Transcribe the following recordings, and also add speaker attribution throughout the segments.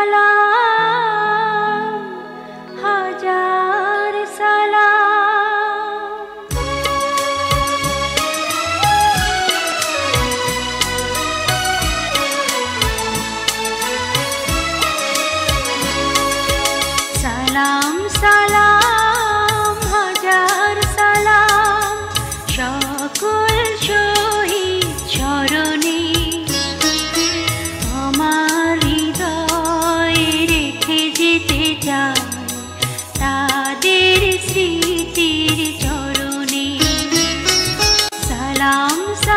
Speaker 1: সালাম হাজার সালাম সালাম সালাম হাজার সালাম সকল শহীদ চরণে আমার হৃদয়ে রেখে যেতে চাই তাদের স্মৃতির চরণে সালাম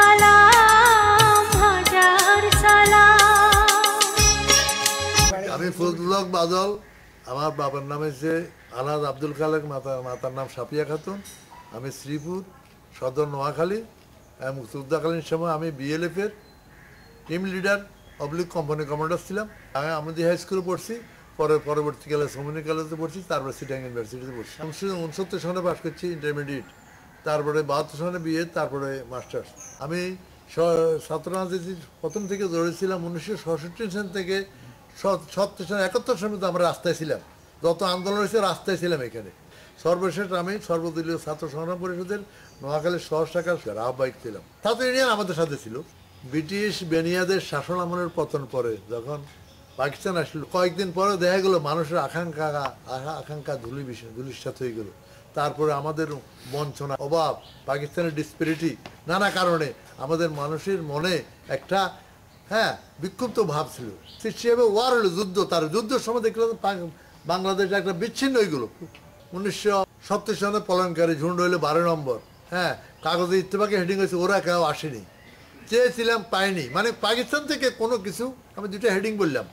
Speaker 1: সালাম হাজার সালাম।
Speaker 2: আমি ফজলুল হক বাদল। আমার বাবার নাম হচ্ছে আলহাজ আব্দুল খালেক, মাতার নাম সাফিয়া খাতুন। আমি শ্রীপুর সদর নোয়াখালী। মুক্তিযুদ্ধকালীন সময় আমি বিএলএফের টিম লিডার অবলিক কোম্পানি কমান্ডার ছিলাম। আমি আমাদের হাই স্কুলে পড়ছি, পরবর্তীকালে সমনি কলেজে পড়ছি, তারপরে সিটাং ইউনিভার্সিটিতে পড়ছি। আমি 69 সনে পাস করছি ইন্টারমিডিয়েট, তারপরে 72 সনে বিএ, তারপরে মাস্টার্স। আমি ছাত্র রাজনীতির প্রথম থেকে জড়িয়েছিলাম 1967 সন থেকে 70 সন 71 সন আমরা রাস্তায় ছিলাম। যত আন্দোলন হয়েছে রাস্তায় ছিলাম। এখানে সর্বশেষ আমি সর্বদলীয় ছাত্র সংগ্রাম পরিষদের নোয়াখালীর সহ শাখার আহ্বায়ক ছিলাম। ছাত্র ইউনিয়ন আমাদের সাথে ছিল। ব্রিটিশ বেনিয়াদের শাসন আমলের পতন পরে যখন পাকিস্তান আসলো, কয়েকদিন পরে দেখা গেলো মানুষের আকাঙ্ক্ষা ধুলিসাৎ হয়ে গেল। তারপরে আমাদের বঞ্চনা, অভাব, পাকিস্তানের ডিসপ্যারিটি, নানা কারণে আমাদের মানুষের মনে একটা বিক্ষুব্ধ ভাব ছিল। সৃষ্টি হবে ওয়ার হলো, যুদ্ধ। তার যুদ্ধের সময় দেখলাম বাংলাদেশ একটা বিচ্ছিন্ন হয়ে গেল। 1970 সনে পলায়নকারী ঝুন্ড হইলো 12 নম্বর। কাগজে ইত্তেফাকে হেডিং হয়েছে, ওরা কেউ আসেনি। চেয়েছিলাম, পাইনি। মানে পাকিস্তান থেকে কোনো কিছু, আমি দুটো হেডিং বললাম,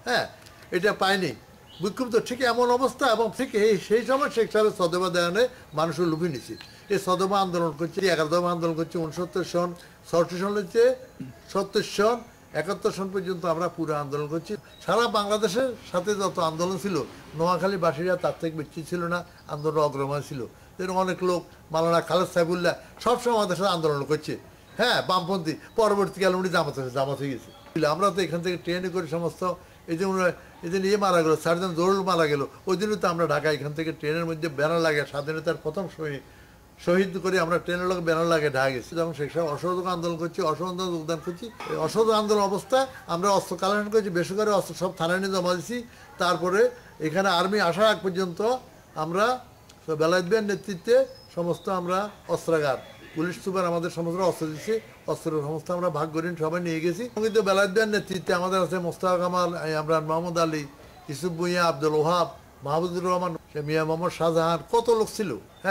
Speaker 2: এটা পাইনি। বিক্ষুব্ধ ঠিক এমন অবস্থা। এবং ঠিক সেই সময় শেখ সাহেবের সদমা দেওয়ানে মানুষের লুফি নিছি। এই সদমা আন্দোলন করছি, 11 দফা আন্দোলন করছি। 69 সন 60 সন হচ্ছে 70 সন 71 সন পর্যন্ত আমরা পুরো আন্দোলন করছি। সারা বাংলাদেশের সাথে যত আন্দোলন ছিল, নোয়াখালীবাসীরা তার থেকে বেশি ছিল না, আন্দোলন অগ্রমান ছিল। যেরকম অনেক লোক, মাওলানা খালেদ সাইফুল্লাহ সবসময় আমাদের সাথে আন্দোলন করছে। বামপন্থী। পরবর্তীকালে উনি জামাত হয়ে গেছে। আমরা তো এখান থেকে ট্রেনে করে সমস্ত এই যে ইয়ে মারা গেলো, সার্জন জরুল মারা গেল, ওই দিনও তো আমরা ঢাকা এখান থেকে ট্রেনের মধ্যে ব্যানার লাগে, স্বাধীনতার প্রথম শহীদ করে আমরা ট্রেনের লোক ব্যানার লাগে ঢাকা গেছি। যখন শেখ সাহেব অসহযোগ আন্দোলন করছি, অসহযোগ যোগদান করছি, অসহযোগ আন্দোলন অবস্থা আমরা অস্ত্র কালেকশন করেছি, বেসরকারি অস্ত্র সব থানায় নিয়ে জমা দিচ্ছি। তারপরে এখানে আর্মি আসার আগ পর্যন্ত আমরা বেলায়েত ভাইয়ের নেতৃত্বে সমস্ত আমরা অস্ত্রাগার, পুলিশ সুপার আমাদের সমস্ত অস্ত্র দিচ্ছে, অস্ত্রের সমস্ত আমরা ভাগ করে সবাই নিয়ে গেছি। কিন্তু বেলায়েত ভাইয়ের নেতৃত্বে আমাদের আছে মোস্তাফা কামাল, ইমরান মোহাম্মদ আলী, ইউসুফ ভুঁইয়া, আব্দুল ওহাব, মাহবুবুর রহমান, মিয়া মোহাম্মদ শাহজাহান, কত লোক ছিল।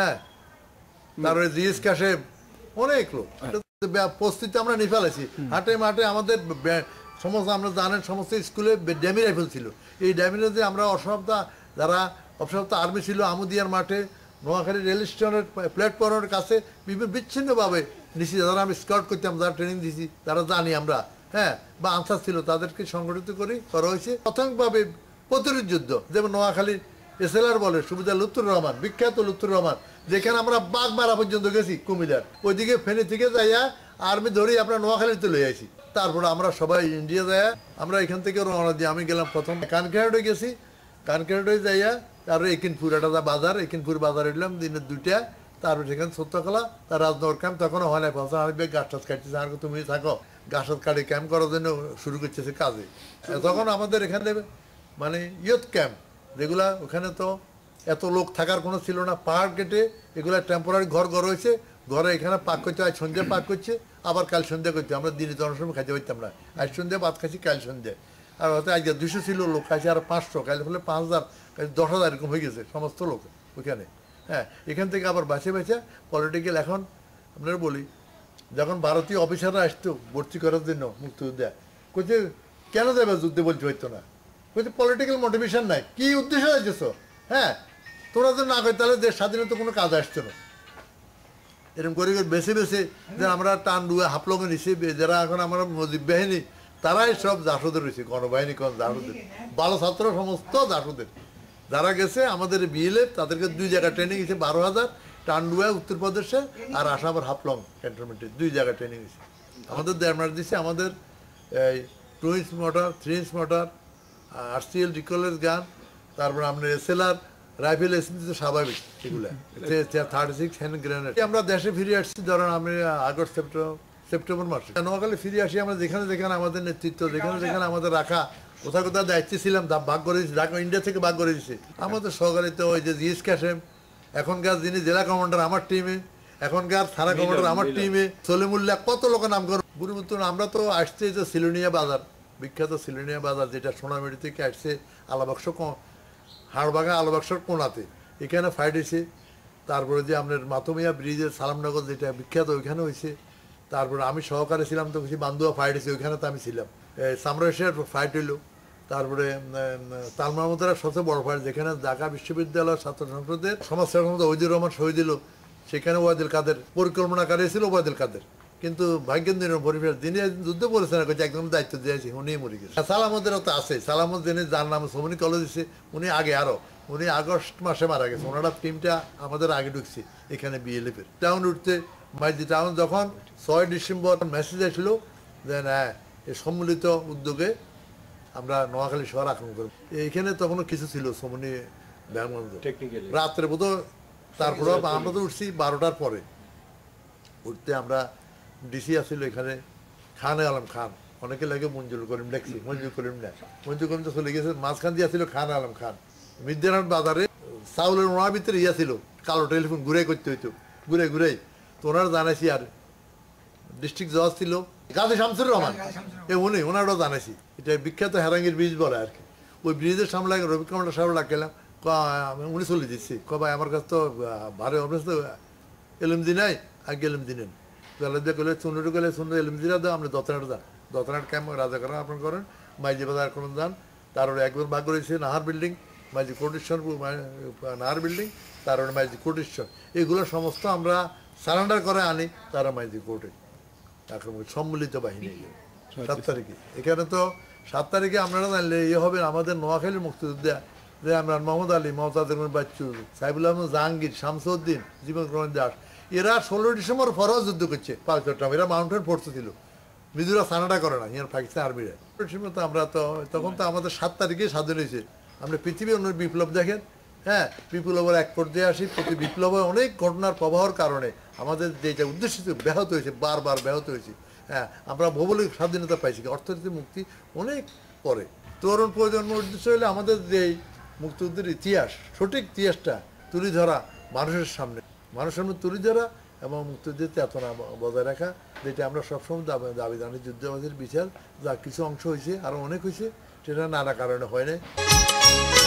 Speaker 2: তারপরে জিএস কাশেম, অনেক লোক। প্রস্তুতি আমরা নিয়ে ফেলেছি। হাটে মাঠে আমাদের সমস্ত, আমরা জানেন সমস্ত স্কুলে ড্যামি রাইফেল ছিল। এই ড্যামি রাইফেল আমরা যারা অবসপ্ত আর্মি ছিল, আমুদিয়ার মাঠে, নোয়াখালী রেল স্টেশনের প্ল্যাটফর্মের কাছে বিভিন্ন বিচ্ছিন্নভাবে নিছি। যারা আমি স্কাউট করতাম, যারা ট্রেনিং দিছি, তারা জানি আমরা, বা আনসার ছিল, তাদেরকে সংগঠিত করা হয়েছে। প্রাথমিকভাবে প্রতিরোধ যুদ্ধ, যেমন নোয়াখালীর এসএলআর বলে, সুবিধা লুৎফুর রহমান, বিখ্যাত লুৎফুর রহমান, যেখানে আমরা বাগমারা পর্যন্ত গেছি, কুমিল্লার ওইদিকে ফেনী থেকে যাইয়া আর্মি ধরেই আমরা নোয়াখালীতে লয়ে আসি। তারপরে আমরা সবাই ইন্ডিয়া যাইয়া আমরা এখান থেকে রওনা দিই। আমি গেলাম প্রথম কানকেরাডে গেছি, কানকেরাডে যাইয়া তারপরে একিনপুর একটা বাজার, একিনপুর বাজার এলাম দিনের 2টা। তারপরে সেখানে সত্যকলা, তার রাজনগর ক্যাম্প তখনও হয় না, ফসল আমি গাছ টাছ কাটতেছে, আর তুমি থাকো, গাছ টাছ কাটে ক্যাম্প করার জন্য শুরু করতেছে কাজে। তখন আমাদের এখানে মানে ইয়ুথ ক্যাম্প, যেগুলা ওখানে তো এত লোক থাকার কোনো ছিল না, পাহাড় কেটে এগুলা টেম্পোরারি ঘর হয়েছে। ঘরে এখানে পাক করতে, আজ সন্ধ্যে পাক করছে, আবার কাল সন্ধ্যা করতে। আমরা দিনে জনসময় খাইতে পারতাম না, আজ সন্ধ্যে ভাত খাচ্ছি, কাল সন্ধ্যে। আর হয়তো আজকে 200 ছিল লোক, খাইছে আর 500, কাল হলে 5000, 10,000 এরকম হয়ে গেছে সমস্ত লোক ওইখানে। এখান থেকে আবার বাঁচে পলিটিক্যাল। এখন আপনারা বলি, যখন ভারতীয় অফিসাররা আসতো ভর্তি করার জন্য মুক্তিযোদ্ধা, কইছে কেন যাবে যুদ্ধে, বলতে হইতো না, কইছে পলিটিক্যাল মোটিভেশন নাই। কি উদ্দেশ্য যাইতেছ? তোমরা যদি না করি তাহলে দেশ স্বাধীনতা কোনো কাজ আসতো না। এরকম করে বেছে যে আমরা টান্ডুয়া হাফলঙে নিছি, যারা এখন আমরা মুজিব বাহিনী, তারাই সব জাসদের রয়েছে, গণবাহিনী কোন জাসদের, ভালো ছাত্র সমস্ত জাসদের যারা গেছে। আমাদের বিএলএফ তাদেরকে 2 জায়গায় ট্রেনিং দিয়েছে, 12,000, টান্ডুয়া উত্তরপ্রদেশে আর আসামের হাফলং ক্যান্টনমেন্টে 2 জায়গায় ট্রেনিং দিয়েছে। আমাদের 1.5 মাস দিচ্ছে। আমাদের এই 2 inch motor, 3 inch motor, RCL রিকলের গান, তারপরে আপনার এসএলআর রাইফেল এসএমজি তো স্বাভাবিক এগুলো, 36 হ্যান্ড গ্রেনেড। আমরা দেশে ফিরে আসছি ধরেন আমি আগস্ট সেপ্টেম্বর মাসে নোয়াখালী ফিরে আসি। আমরা যেখানে যেখানে আমাদের নেতৃত্ব, যেখানে যেখানে আমাদের রাখা, কোথাও কোথাও দায়িত্বে ছিলাম ভাগ করে দিচ্ছি, ঢাকা ইন্ডিয়া থেকে ভাগ করে দিচ্ছে আমাদের সহকারিত ওই যে জিএস কাসেম, এখনকার যিনি জেলা কমান্ডার আমার টিমে, এখনকার থানা কমান্ডার আমার টিমে, সলিমুল্লাহ, কত লোক নাম করো বুড়িমুত্তন। আমরা তো আসছে যে সিলোনিয়া বাজার, বিখ্যাত সিলোনিয়া বাজার, যেটা সোনামেড়ি থেকে আসছে আলাবাক্স হাড়বাগা আলাবাক্সর কোনাতে, এখানে ফাইট হয়েছে। তারপরে যে আপনার মাতমিয়া ব্রিজের সালামনগর যেটা বিখ্যাত, ওইখানে হয়েছে। তারপরে আমি সহকারে ছিলাম তো কিছু বান্দুয়া ফাইট হয়েছে, ওইখানে তো আমি ছিলাম। সামরাশিয়ার ফাইট হইলো। তারপরে তাল মাহমুদের সবচেয়ে বড় ফাইট, যেখানে ঢাকা বিশ্ববিদ্যালয়ের ছাত্র সংসদের সমাজসেবক ওহিদুর রহমান শহীদ দিল, সেখানে ওবায়দুল কাদের পরিকল্পনাকারী ছিল, ওবায়দুল কাদের। কিন্তু ভাগ্যের দিনের পরিবেশ যিনি যুদ্ধ করেছেন একদম দায়িত্ব দিয়েছি, উনি মরে গেছে। সালামতেরও তো আছে, সালামত যিনি যার নাম সৌমনি কলেজ দিচ্ছে, উনি আগে উনি আগস্ট মাসে মারা গেছে। ওনারা টিমটা আমাদের আগে ঢুকছে এখানে বিএলএফ এর টাউন উঠতে মাইজি টাউন। যখন 6 ডিসেম্বর মেসেজ আসলো যে হ্যাঁ এই সম্মিলিত উদ্যোগে আমরা নোয়াখালী শহর আক্রমণ করব, এইখানে তখনও কিছু ছিল সমনি ব্যায়ামগঞ্জ রাত্রে বোধ। তারপরে আমরা তো উঠছি 12টার পরে, উঠতে আমরা ডিসি আসছিল এখানে খান আলম খান, অনেকে লাগে মঞ্জুর করিম দেখছি, মঞ্জুর করিম না, মঞ্জুর করিম তো চলে গেছে। মাঝখান দিয়ে আসছিল খান আলম খান। মির্জারহাট বাজারে চাউলের ওনার ভিতরে ছিল কালো টেলিফোন ঘুরে করতে হইতো, ঘুরে তো ওনারা জানাইছি। আর ডিস্ট্রিক্ট জজ ছিল গাজী শামসুর রহমান, ওনারাও জানাইছি। এটা বিখ্যাত হেরাঙ্গির ব্রিজ বলে আর কি। ওই ব্রিজের সামনে রবি কমান্ডার সাহেব লাগলাম, উনি চলে দিচ্ছি, ভাই আমার কাছে তো ভারী অভ্যাস তো এলএমজি নাই, আগে এলএমজি নেন। চুনুটু গেলে চুনুর এলএমজিরা দাও, আপনি দতনাট ক্যাম্প রাজাকারা আপনার করেন, মাইজি বাজার করুন যান। তারপরে একবার ভাগ করেছে নাহার বিল্ডিং, মাইজি কোটেশ্বর নাহার বিল্ডিং, তারপরে মাইজি কোটেশ্বর, এগুলো সমস্ত আমরা সারেন্ডার করে আনি। তারা মাইজি কোর্টে আক্রমণ সম্মিলিত বাহিনী 7 তারিখে। এখানে তো 7 তারিখে আপনারা জানলে হবে আমাদের নোয়াখালীর মুক্তিযোদ্ধা যে আমরা মোহাম্মদ আলী, মমতাজ বাচ্চু, সাইবুল আহমদ জাহাঙ্গীর, শামসুদ্দিন, জীবন কুমার দাস, এরা 16 ডিসেম্বর ফরজ যুদ্ধ করছে 5 চট্টগ্রাম। এরা মাউন্টেন ফোর্সে ছিল, মিজুরা সানাডা করে না, ইয়ার পাকিস্তান আর্মিরা। তো আমরা তো তখন তো আমাদের 7 তারিখে স্বাধীন হয়েছে। আমরা পৃথিবীর অন্য বিপ্লব দেখেন, হ্যাঁ বিপ্লবের এক পর্যায়ে আসি। প্রতি বিপ্লবে অনেক ঘটনার প্রবাহর কারণে আমাদের যেটা উদ্দেশ্য ব্যাহত হয়েছে, বারবার ব্যাহত হয়েছে। হ্যাঁ আমরা ভৌগোলিক স্বাধীনতা পাইছি, অর্থনীতি মুক্তি অনেক পরে। তরুণ প্রজন্মের উদ্দেশ্য হলে আমাদের যে মুক্তিযুদ্ধের ইতিহাস, সঠিক ইতিহাসটা তুলে ধরা, মানুষের সামনে তুলে ধরা এবং মুক্তিযুদ্ধের চেতনা বজায় রাখা, যেটা আমরা সবসময় দাবি জানি। যুদ্ধবাদের বিচার যা কিছু অংশ হয়েছে, আরও অনেক হয়েছে, সেটা নানা কারণে হয় না।